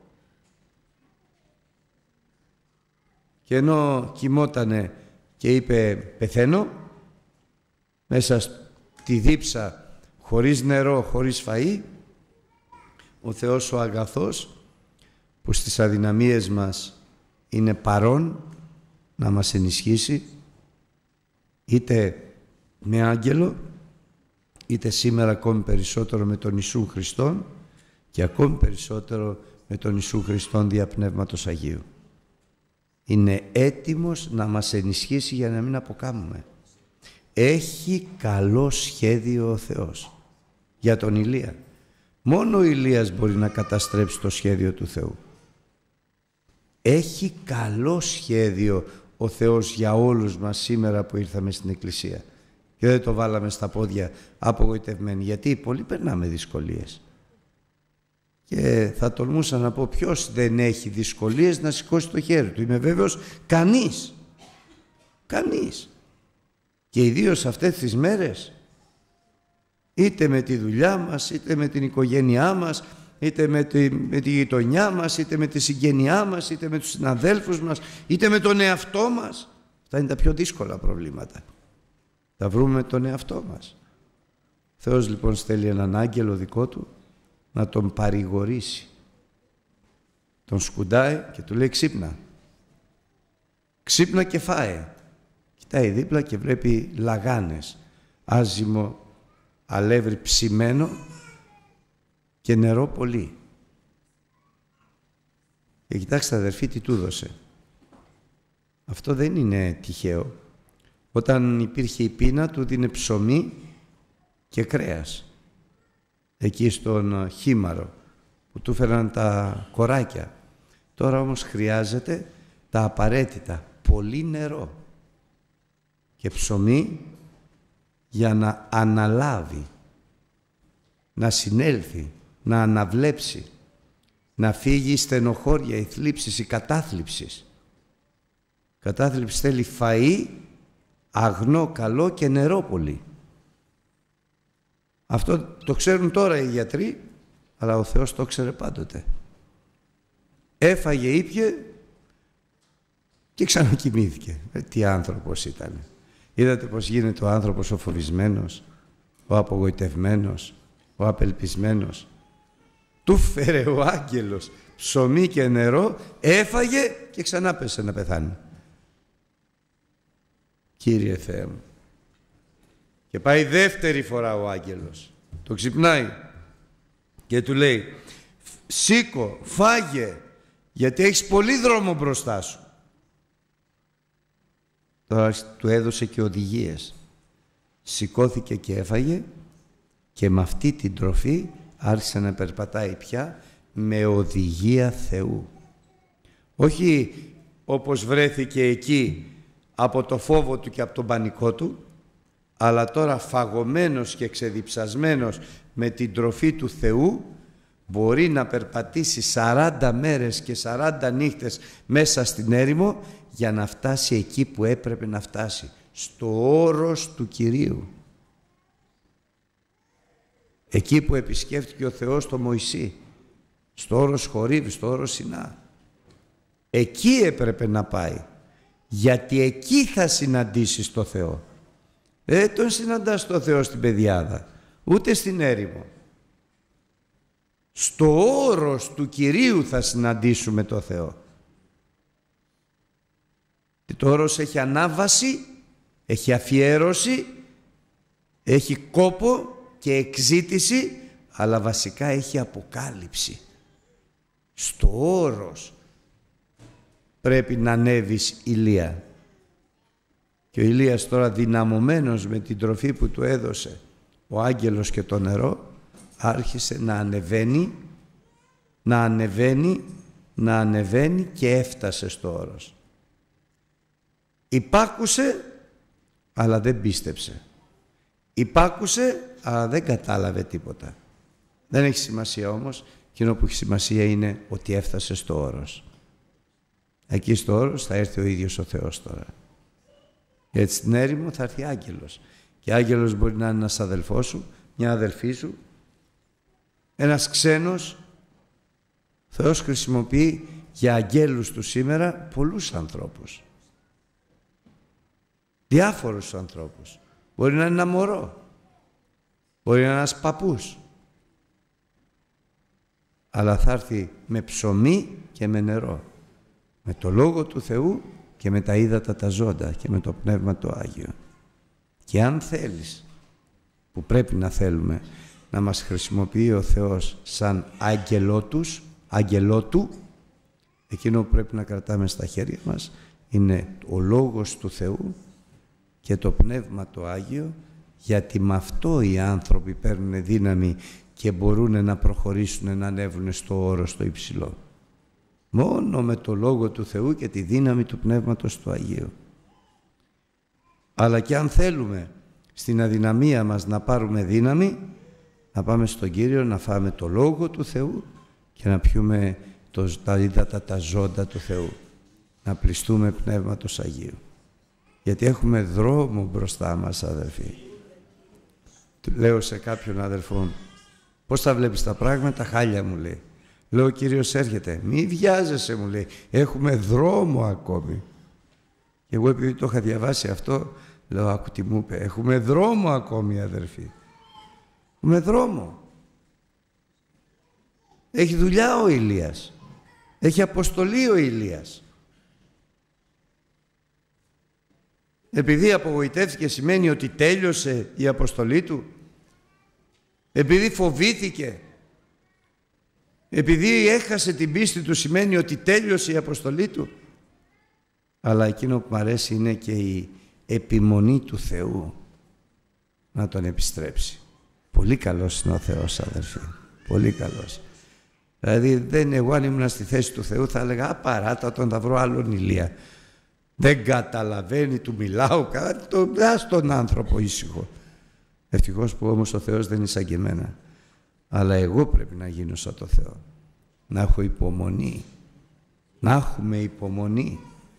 Και ενώ κοιμότανε και είπε πεθαίνω, μέσα στη δίψα, χωρίς νερό, χωρίς φαΐ, ο Θεός ο αγαθός, που στις αδυναμίες μας είναι παρόν να μας ενισχύσει, είτε με άγγελο, είτε σήμερα ακόμη περισσότερο με τον Ιησού Χριστόν, και ακόμη περισσότερο με τον Ιησού Χριστόν δια Πνεύματος Αγίου. Είναι έτοιμος να μας ενισχύσει για να μην αποκάμουμε. Έχει καλό σχέδιο ο Θεός για τον Ηλία. Μόνο ο Ηλίας μπορεί να καταστρέψει το σχέδιο του Θεού. Έχει καλό σχέδιο ο Θεός για όλους μας σήμερα που ήρθαμε στην Εκκλησία. Και δεν το βάλαμε στα πόδια απογοητευμένοι. Γιατί πολλοί περνάμε δυσκολίες. Και θα τολμούσα να πω, ποιος δεν έχει δυσκολίες να σηκώσει το χέρι του? Είμαι βέβαιος κανείς. Κανείς. Και ιδίως αυτές τις μέρες, είτε με τη δουλειά μας, είτε με την οικογένειά μας, είτε με τη γειτονιά μας, είτε με τη συγγένειά μας, είτε με τους συναδέλφους μας, είτε με τον εαυτό μας. Αυτά είναι τα πιο δύσκολα προβλήματα. Τα βρούμε με τον εαυτό μας. Ο Θεός λοιπόν στέλνει έναν άγγελο δικό του να τον παρηγορήσει. Τον σκουντάει και του λέει ξύπνα. Ξύπνα και φάε. Κοιτάει δίπλα και βλέπει λαγάνες, άζυμο αλεύρι ψημένο και νερό πολύ. Και κοιτάξτε αδερφοί τι του δώσε. Αυτό δεν είναι τυχαίο. Όταν υπήρχε η πείνα του δίνε ψωμί και κρέας. Εκεί στον Χήμαρο που του φέραν τα κοράκια. Τώρα όμως χρειάζεται τα απαραίτητα. Πολύ νερό και ψωμί για να αναλάβει, να συνέλθει, να αναβλέψει, να φύγει η στενοχώρια, η θλίψη, η κατάθλιψη. Κατάθλιψη θέλει φαΐ, αγνό, καλό και νερό πολύ. Αυτό το ξέρουν τώρα οι γιατροί, αλλά ο Θεός το ξέρε πάντοτε. Έφαγε, ήπιε και ξανακοιμήθηκε. Τι άνθρωπος ήταν. Είδατε πως γίνεται ο άνθρωπος ο φοβισμένος, ο απογοητευμένος, ο απελπισμένος. Του φέρε ο άγγελος ψωμί και νερό, έφαγε και ξανά πέσε να πεθάνει. Κύριε Θεέ μου. Και πάει δεύτερη φορά ο άγγελος. Το ξυπνάει και του λέει, σήκω, φάγε, γιατί έχεις πολύ δρόμο μπροστά σου. Τώρα του έδωσε και οδηγίες. Σηκώθηκε και έφαγε και με αυτή την τροφή άρχισε να περπατάει πια με οδηγία Θεού. Όχι όπως βρέθηκε εκεί από το φόβο του και από τον πανικό του, αλλά τώρα φαγωμένος και ξεδιψασμένος με την τροφή του Θεού μπορεί να περπατήσει 40 μέρες και 40 νύχτες μέσα στην έρημο για να φτάσει εκεί που έπρεπε να φτάσει, στο όρος του Κυρίου. Εκεί που επισκέφτηκε ο Θεός το Μωυσή, στο όρος Χορήβ, στο όρος Σινά. Εκεί έπρεπε να πάει, γιατί εκεί θα συναντήσεις το Θεό. Δεν τον συναντάς το Θεό στην πεδιάδα, ούτε στην έρημο. Στο όρος του Κυρίου θα συναντήσουμε το Θεό. Και το όρος έχει ανάβαση, έχει αφιέρωση, έχει κόπο και εξήτηση, αλλά βασικά έχει αποκάλυψη. Στο όρος πρέπει να ανέβεις Ηλία. Και ο Ηλίας τώρα δυναμωμένος με την τροφή που του έδωσε ο άγγελος και το νερό, άρχισε να ανεβαίνει, να ανεβαίνει, να ανεβαίνει και έφτασε στο όρος. Υπάκουσε, αλλά δεν πίστεψε. Υπάκουσε, αλλά δεν κατάλαβε τίποτα. Δεν έχει σημασία όμως. Εκείνο που έχει σημασία είναι ότι έφτασε στο όρος. Εκεί στο όρος θα έρθει ο ίδιος ο Θεός τώρα. Γιατί στην έρημο θα έρθει άγγελος. Και άγγελος μπορεί να είναι ένας αδελφός σου, μια αδελφή σου, ένας ξένος. Θεός χρησιμοποιεί για αγγέλους του σήμερα πολλούς ανθρώπους. Διάφορους ανθρώπους. Μπορεί να είναι ένα μωρό. Μπορεί να είναι ένας παππούς. Αλλά θα έρθει με ψωμί και με νερό. Με το Λόγο του Θεού και με τα ύδατα τα ζώντα και με το Πνεύμα το Άγιο. Και αν θέλεις, που πρέπει να θέλουμε, να μας χρησιμοποιεί ο Θεός σαν άγγελό του, εκείνο που πρέπει να κρατάμε στα χέρια μας είναι ο Λόγος του Θεού και το Πνεύμα το Άγιο, γιατί με αυτό οι άνθρωποι παίρνουν δύναμη και μπορούν να προχωρήσουν, να ανέβουν στο όρος το υψηλό. Μόνο με το Λόγο του Θεού και τη δύναμη του Πνεύματος του Αγίου. Αλλά και αν θέλουμε στην αδυναμία μας να πάρουμε δύναμη, να πάμε στον Κύριο, να φάμε το Λόγο του Θεού και να πιούμε τα ύδατα, τα ζώντα του Θεού. Να πληστούμε Πνεύματος Αγίου. Γιατί έχουμε δρόμο μπροστά μας, αδελφοί. Λέω σε κάποιον αδελφό, πώς θα βλέπεις τα πράγματα? Χάλια, μου λέει. Λέω, ο Κύριος έρχεται. Μη βιάζεσαι, μου λέει. Έχουμε δρόμο ακόμη. Και εγώ επειδή το είχα διαβάσει αυτό, λέω, άκου τι μου είπε. Έχουμε δρόμο ακόμη, αδελφοί. Έχουμε δρόμο. Έχει δουλειά ο Ηλίας. Έχει αποστολή ο Ηλίας. Επειδή απογοητεύτηκε σημαίνει ότι τέλειωσε η αποστολή του? Επειδή φοβήθηκε? Επειδή έχασε την πίστη του σημαίνει ότι τέλειωσε η αποστολή του? Αλλά εκείνο που μου αρέσει είναι και η επιμονή του Θεού να τον επιστρέψει. Πολύ καλός είναι ο Θεός, αδερφοί. Πολύ καλός. Δηλαδή, εγώ αν ήμουν στη θέση του Θεού θα έλεγα απαράτα τον, θα βρω άλλον Ηλία. Δεν καταλαβαίνει, του μιλάω, ας τον άνθρωπο ήσυχο. Ευτυχώς που όμως ο Θεός δεν είναι σαν και εμένα. Αλλά εγώ πρέπει να γίνω σαν το Θεό. Να έχω υπομονή. Να έχουμε υπομονή.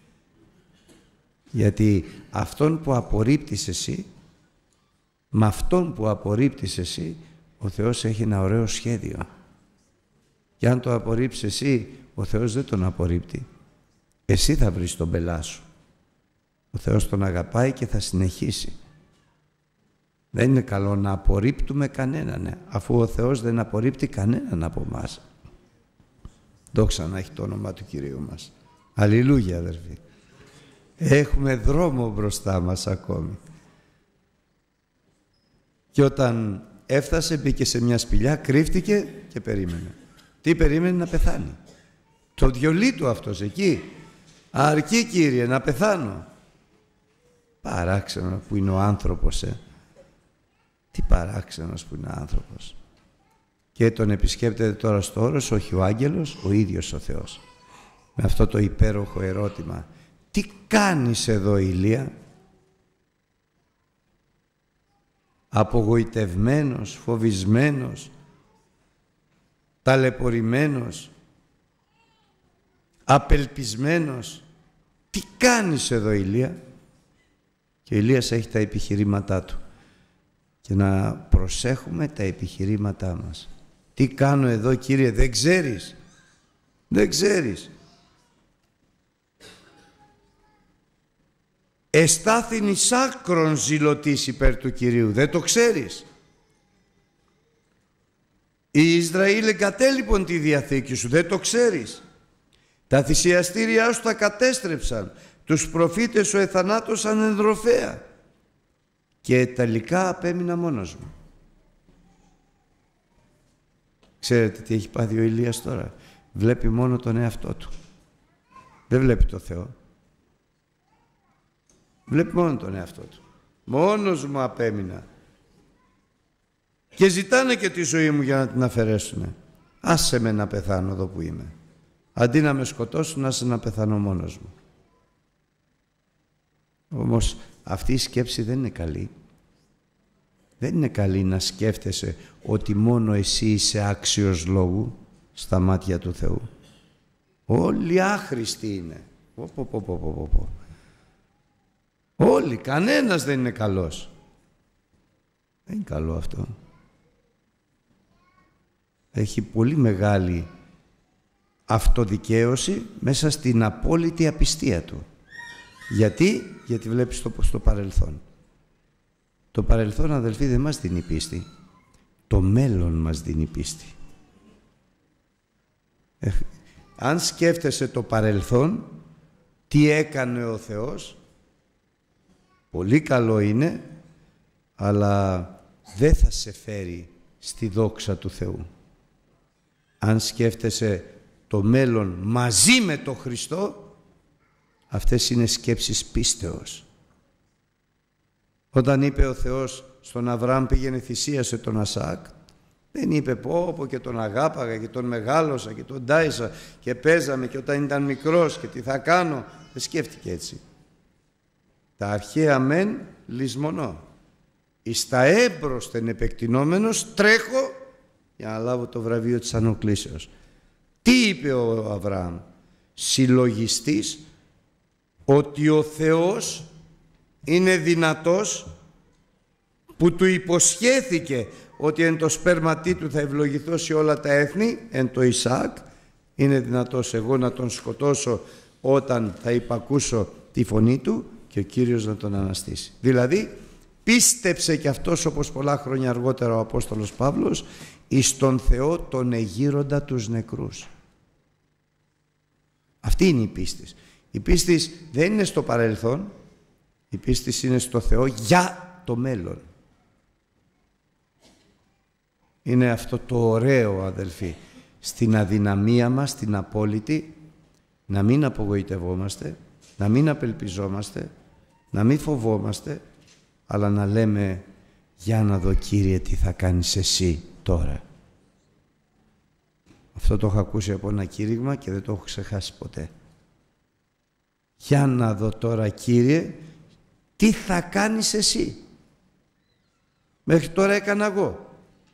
Γιατί αυτόν που απορρίπτεις εσύ, με αυτόν που απορρίπτεις εσύ, ο Θεός έχει ένα ωραίο σχέδιο. Και αν το απορρίψεις εσύ, ο Θεός δεν τον απορρίπτει. Εσύ θα βρεις τον πελά σου. Ο Θεός τον αγαπάει και θα συνεχίσει. Δεν είναι καλό να απορρίπτουμε κανέναν, αφού ο Θεός δεν απορρίπτει κανέναν από εμάς. Δόξα να έχει το όνομα του Κυρίου μας. Αλληλούια, αδερφοί. Έχουμε δρόμο μπροστά μας ακόμη. Και όταν έφτασε, μπήκε σε μια σπηλιά, κρύφτηκε και περίμενε. Τι περίμενε? Να πεθάνει. Το βιολί του αυτός εκεί. Αρκεί, Κύριε, να πεθάνω. Παράξενο που είναι ο άνθρωπος, Τι παράξενος που είναι ο άνθρωπος. Και τον επισκέπτεται τώρα στο όρος, όχι ο άγγελος, ο ίδιος ο Θεός. Με αυτό το υπέροχο ερώτημα. Τι κάνεις εδώ, Ηλία? Απογοητευμένος, φοβισμένος, ταλαιπωρημένος, απελπισμένος. Τι κάνεις εδώ, Ηλία? Και ο Ηλίας έχει τα επιχειρήματά του. Και να προσέχουμε τα επιχειρήματά μας. Τι κάνω εδώ, Κύριε? Δεν ξέρεις. Δεν ξέρεις. Εστάθην εις άκρον ζηλωτής υπέρ του Κυρίου. Δεν το ξέρεις. Οι Ισραήλ εγκατέλειπον τη Διαθήκη σου. Δεν το ξέρεις. Τα θυσιαστήριά σου τα κατέστρεψαν. Τους προφήτες σου εθανάτωσαν ενδροφέα. Και τελικά απέμεινα μόνος μου. Ξέρετε τι έχει πάθει ο Ηλίας τώρα? Βλέπει μόνο τον εαυτό του. Δεν βλέπει το Θεό. Βλέπει μόνο τον εαυτό του. Μόνος μου απέμεινα. Και ζητάνε και τη ζωή μου για να την αφαιρέσουνε. Άσε με να πεθάνω εδώ που είμαι. Αντί να με σκοτώσουν, άσε να πεθάνω μόνος μου. Όμως αυτή η σκέψη δεν είναι καλή. Δεν είναι καλή να σκέφτεσαι ότι μόνο εσύ είσαι άξιος λόγου στα μάτια του Θεού. Όλοι άχρηστοι είναι. Όλοι, κανένας δεν είναι καλός. Δεν είναι καλό αυτό. Έχει πολύ μεγάλη αυτοδικαίωση μέσα στην απόλυτη απιστία του. Γιατί βλέπεις στο παρελθόν. Το παρελθόν, αδελφοί, δεν μας δίνει πίστη. Το μέλλον μας δίνει πίστη. Αν σκέφτεσαι το παρελθόν, τι έκανε ο Θεός, πολύ καλό είναι, αλλά δεν θα σε φέρει στη δόξα του Θεού. Αν σκέφτεσαι το μέλλον μαζί με τον Χριστό, αυτές είναι σκέψεις πίστεως. Όταν είπε ο Θεός στον Αβραάμ πήγαινε θυσίασε τον Ασάκ, δεν είπε πω και τον αγάπαγα και τον μεγάλωσα και τον τάισα και παίζαμε και όταν ήταν μικρός και τι θα κάνω. Δεν σκέφτηκε έτσι. Τα αρχαία μεν λησμονώ. Εις τα έμπροσθεν επεκτηνόμενος τρέχω για να λάβω το βραβείο της ανοκλήσεως. Τι είπε ο Αβραάμ? Συλλογιστής ότι ο Θεός είναι δυνατός, που του υποσχέθηκε ότι εν το σπέρματί του θα ευλογηθώ σε όλα τα έθνη, εν το Ισαάκ, είναι δυνατός εγώ να τον σκοτώσω όταν θα υπακούσω τη φωνή του και ο Κύριος να τον αναστήσει. Δηλαδή πίστεψε και αυτός, όπως πολλά χρόνια αργότερα ο Απόστολος Παύλος, εις τον Θεό τον εγείροντα τους νεκρούς. Αυτή είναι η πίστη. Η πίστη δεν είναι στο παρελθόν. Η πίστη είναι στο Θεό για το μέλλον. Είναι αυτό το ωραίο, αδελφοί, στην αδυναμία μας, την απόλυτη, να μην απογοητευόμαστε, να μην απελπιζόμαστε, να μην φοβόμαστε, αλλά να λέμε, για να δω, Κύριε, τι θα κάνεις εσύ τώρα. Αυτό το έχω ακούσει από ένα κήρυγμα και δεν το έχω ξεχάσει ποτέ. Για να δω τώρα, Κύριε, τι θα κάνεις εσύ. Μέχρι τώρα έκανα εγώ.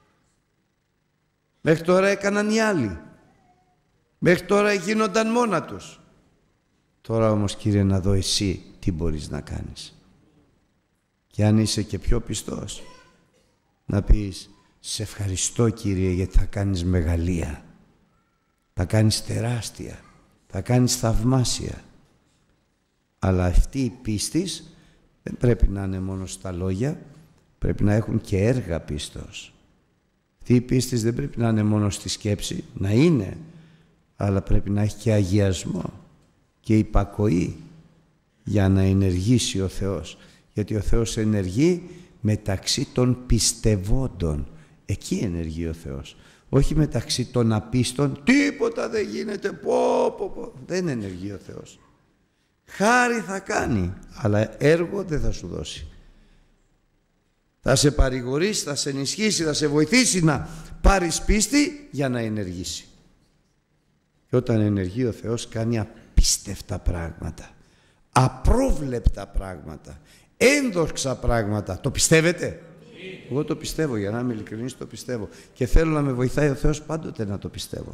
Μέχρι τώρα έκαναν οι άλλοι. Μέχρι τώρα γίνονταν μόνα τους. Τώρα όμως, Κύριε, να δω εσύ τι μπορείς να κάνεις. Και αν είσαι και πιο πιστός, να πεις, σε ευχαριστώ, Κύριε, γιατί θα κάνεις μεγαλεία. Θα κάνεις τεράστια. Θα κάνεις θαυμάσια. Αλλά αυτή η πίστη δεν πρέπει να είναι μόνο στα λόγια, πρέπει να έχουν και έργα πίστος. Αυτή η πίστη δεν πρέπει να είναι μόνο στη σκέψη, να είναι, αλλά πρέπει να έχει και αγιασμό και υπακοή για να ενεργήσει ο Θεός. Γιατί ο Θεός ενεργεί μεταξύ των πιστευόντων. Εκεί ενεργεί ο Θεός. Όχι μεταξύ των απίστων. Τίποτα δεν γίνεται. Δεν ενεργεί ο Θεός. Χάρη θα κάνει, αλλά έργο δεν θα σου δώσει. Θα σε παρηγορήσει, θα σε ενισχύσει, θα σε βοηθήσει να πάρεις πίστη για να ενεργήσει. Και όταν ενεργεί ο Θεός κάνει απίστευτα πράγματα, απρόβλεπτα πράγματα, ένδοξα πράγματα. Το πιστεύετε? Εγώ το πιστεύω, για να είμαι ειλικρινής, το πιστεύω. Και θέλω να με βοηθάει ο Θεός πάντοτε να το πιστεύω.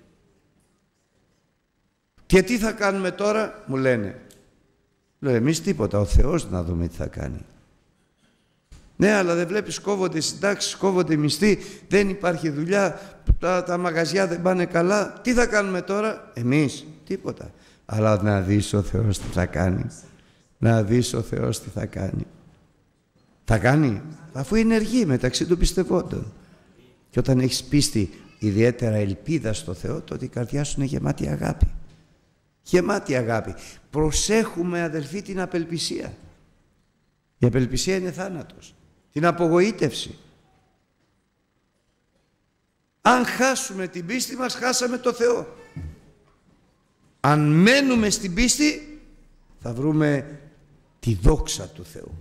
Και τι θα κάνουμε τώρα, μου λένε. Λέω, εμείς τίποτα, ο Θεός να δούμε τι θα κάνει. Ναι, αλλά δεν βλέπεις, κόβονται οι συντάξεις, κόβονται οι μισθοί, δεν υπάρχει δουλειά, τα μαγαζιά δεν πάνε καλά. Τι θα κάνουμε τώρα? Εμείς τίποτα. Αλλά να δεις ο Θεός τι θα κάνει. Να δεις ο Θεός τι θα κάνει. Θα κάνει, αφού είναι ενεργή μεταξύ των πιστευόντων. Και όταν έχεις πίστη, ιδιαίτερα ελπίδα στο Θεό, τότε η καρδιά σου είναι γεμάτη αγάπη. Γεμάτη αγάπη. Προσέχουμε, αδελφοί, την απελπισία. Η απελπισία είναι θάνατος. Την απογοήτευση. Αν χάσουμε την πίστη μας, χάσαμε το Θεό. Αν μένουμε στην πίστη, θα βρούμε τη δόξα του Θεού.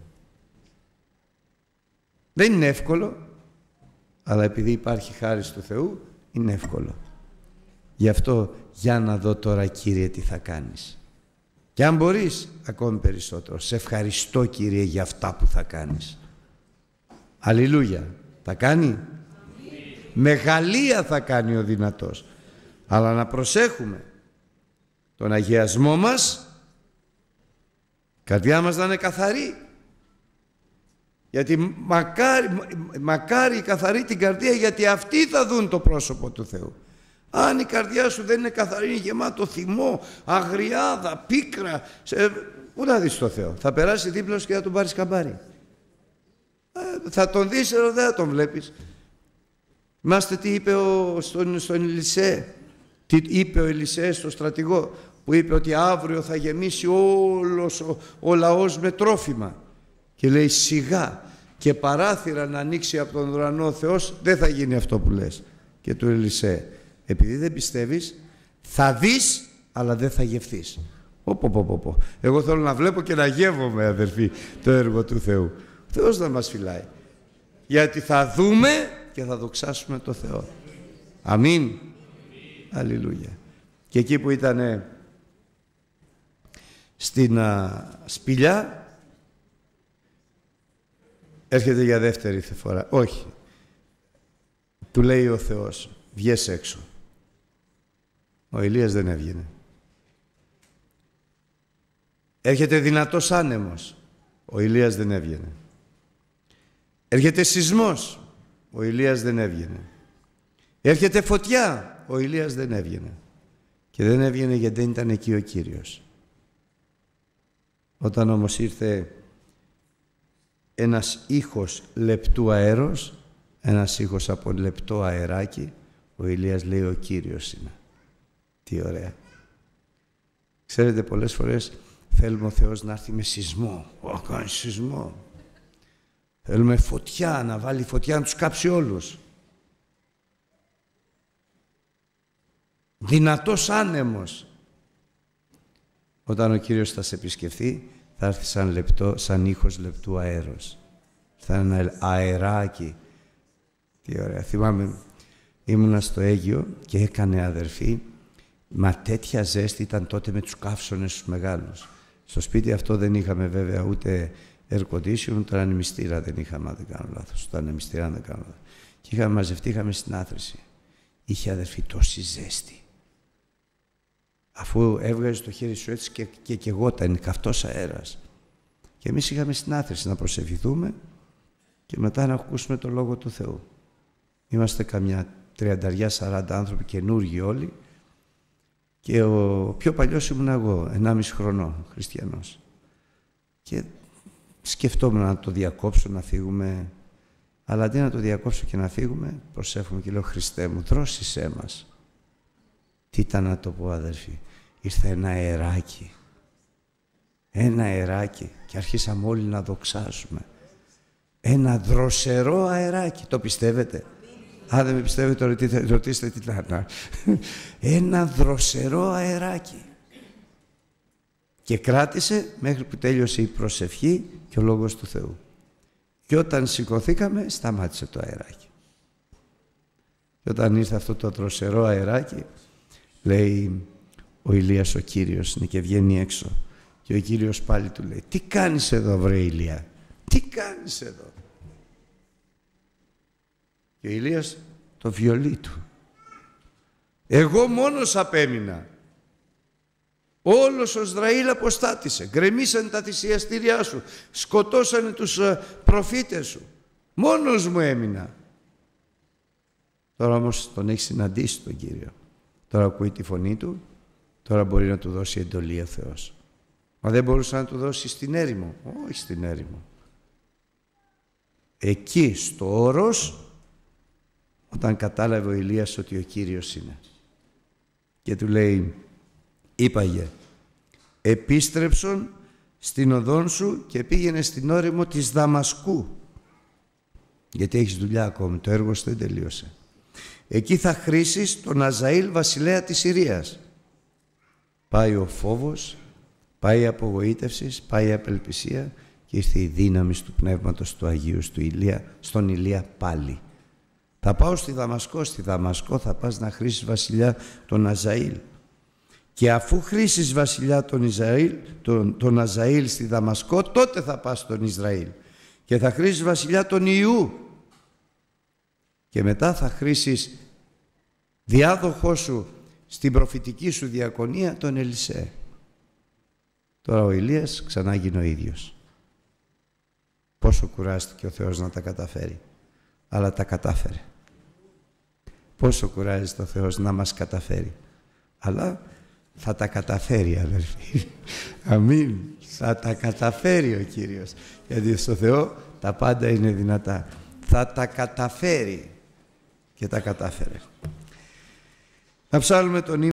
Δεν είναι εύκολο, αλλά επειδή υπάρχει χάρις του Θεού, είναι εύκολο. Γι' αυτό, για να δω τώρα, Κύριε, τι θα κάνεις. Και αν μπορείς, ακόμη περισσότερο. Σε ευχαριστώ, Κύριε, για αυτά που θα κάνεις. Αλληλούια. Θα κάνει. Μεγαλεία θα κάνει ο δυνατός. Αλλά να προσέχουμε τον αγιασμό μας, η καρδιά μας να είναι καθαρή. Γιατί μακάρι η καθαρή την καρδία, γιατί αυτοί θα δουν το πρόσωπο του Θεού. Αν η καρδιά σου δεν είναι καθαρή, είναι γεμάτο θυμό, αγριάδα, πίκρα, πού να δεις το Θεό? Θα περάσει δίπλα σου και θα τον πάρεις καμπάρι. Θα τον δεις, αλλά δεν θα τον βλέπεις. Θυμάστε τι είπε στον Ελισέ? Τι είπε ο Ελισέ στο στρατηγό, που είπε ότι αύριο θα γεμίσει όλος ο λαός με τρόφιμα. Και λέει, σιγά και παράθυρα να ανοίξει από τον ουρανό ο Θεός, δεν θα γίνει αυτό που λες. Και του Ελισέ, επειδή δεν πιστεύεις, θα δεις, αλλά δεν θα γευθείς. Εγώ θέλω να βλέπω και να γεύομαι, αδελφοί, το έργο του Θεού. Ο Θεός να μας φυλάει. Γιατί θα δούμε και θα δοξάσουμε το Θεό. Αμήν. Αλληλούια. Και εκεί που ήταν στην σπηλιά, έρχεται για δεύτερη φορά. Όχι. Του λέει ο Θεός, βγες έξω. Ο Ηλίας δεν έβγαινε. Έρχεται δυνατός άνεμος. Ο Ηλίας δεν έβγαινε. Έρχεται σεισμός. Ο Ηλίας δεν έβγαινε. Έρχεται φωτιά. Ο Ηλίας δεν έβγαινε. Και δεν έβγαινε γιατί δεν ήταν εκεί ο Κύριος. Όταν όμως ήρθε ένας ήχος λεπτού αέρος, ένας ήχος από λεπτό αεράκι, ο Ηλίας λέει, ο Κύριος είναι. Τι ωραία. Ξέρετε, πολλές φορές Θέλουμε ο Θεός να έρθει με σεισμό. Κάνει σεισμό. Θέλουμε φωτιά, να βάλει φωτιά, να τους κάψει όλους. Δυνατός άνεμος. Όταν ο Κύριος θα σε επισκεφθεί, θα έρθει σαν ήχος λεπτού αέρος. Θα είναι ένα αεράκι. Τι ωραία. Θυμάμαι, ήμουνα στο Αίγυο και έκανε αδερφή, μα τέτοια ζέστη ήταν τότε με τους καύσονες τους μεγάλους. Στο σπίτι αυτό δεν είχαμε βέβαια ούτε air condition, ούτε ανεμιστήρα δεν είχαμε, αν δεν κάνω λάθος. Ούτε ανεμιστήρα, αν δεν κάνω λάθος. Και είχαμε μαζευτεί, είχαμε συνάθρηση. Είχε αδερφή τόση ζέστη. Αφού έβγαζε το χέρι σου έτσι και καιγόταν, καυτός αέρας. Και εμείς είχαμε συνάθρηση να προσευχηθούμε και μετά να ακούσουμε το Λόγο του Θεού. Είμαστε καμιά 30-40 άνθρωποι καινούργοι όλοι και ο πιο παλιός ήμουν εγώ, 1,5 χρονό, χριστιανός. Και σκεφτόμουν να το διακόψω, να φύγουμε, αλλά αντί να το διακόψω και να φύγουμε, προσεύχομαι και λέω, Χριστέ μου, δρόσισέ μας. Τι ήταν να το πω, αδερφοί? Ήρθε ένα αεράκι. Ένα αεράκι και αρχίσαμε όλοι να δοξάζουμε. Ένα δροσερό αεράκι. Το πιστεύετε? Αν δεν με πιστεύετε, ρωτήστε την Άννα. Ένα δροσερό αεράκι. Και κράτησε μέχρι που τέλειωσε η προσευχή και ο Λόγος του Θεού. Και όταν σηκωθήκαμε, σταμάτησε το αεράκι. Και όταν ήρθε αυτό το δροσερό αεράκι, λέει ο Ηλίας ο Κύριος, είναι και βγαίνει έξω. Και ο Κύριος πάλι του λέει, τι κάνεις εδώ βρε Ηλία? Τι κάνεις εδώ? Και ο Ηλίας το βιολί του. Εγώ μόνος απέμεινα. Όλος ο Ισραήλ αποστάτησε. Γκρεμίσαν τα θυσιαστήριά σου. Σκοτώσανε τους προφήτες σου. Μόνος μου έμεινα. Τώρα όμως τον έχει συναντήσει τον Κύριο. Τώρα ακούει τη φωνή του. Τώρα μπορεί να του δώσει εντολή ο Θεός. Μα δεν μπορούσε να του δώσει στην έρημο? Όχι στην έρημο. Εκεί στο όρος, όταν κατάλαβε ο Ηλίας ότι ο Κύριος είναι. Και του λέει, είπαγε, επίστρεψον στην οδόν σου και πήγαινε στην όρημο της Δαμασκού. Γιατί έχεις δουλειά ακόμη, το έργο σου δεν τελείωσε. Εκεί θα χρήσεις τον Αζαήλ βασιλέα της Συρίας. Πάει ο φόβος, πάει η απογοήτευση, πάει η απελπισία και ήρθε η δύναμη του Πνεύματος του Αγίου στον Ηλία πάλι. Θα πάω στη Δαμασκό θα πας να χρήσεις βασιλιά τον Αζαήλ. Και αφού χρήσεις βασιλιά τον Αζαήλ στη Δαμασκό, τότε θα πας στον Ισραήλ. Και θα χρήσεις βασιλιά τον Ιού. Και μετά θα χρήσεις διάδοχό σου στην προφητική σου διακονία τον Ελισέ. Τώρα ο Ηλίας ξανά γίνει ο ίδιος. Πόσο κουράστηκε ο Θεός να τα καταφέρει. Αλλά τα κατάφερε. Πόσο κουράζεται ο Θεός να μας καταφέρει. Αλλά θα τα καταφέρει, αδερφοί. Αμήν. Θα τα καταφέρει ο Κύριος. Γιατί στο Θεό τα πάντα είναι δυνατά. Θα τα καταφέρει. Και τα κατάφερε. Να ψάλουμε τον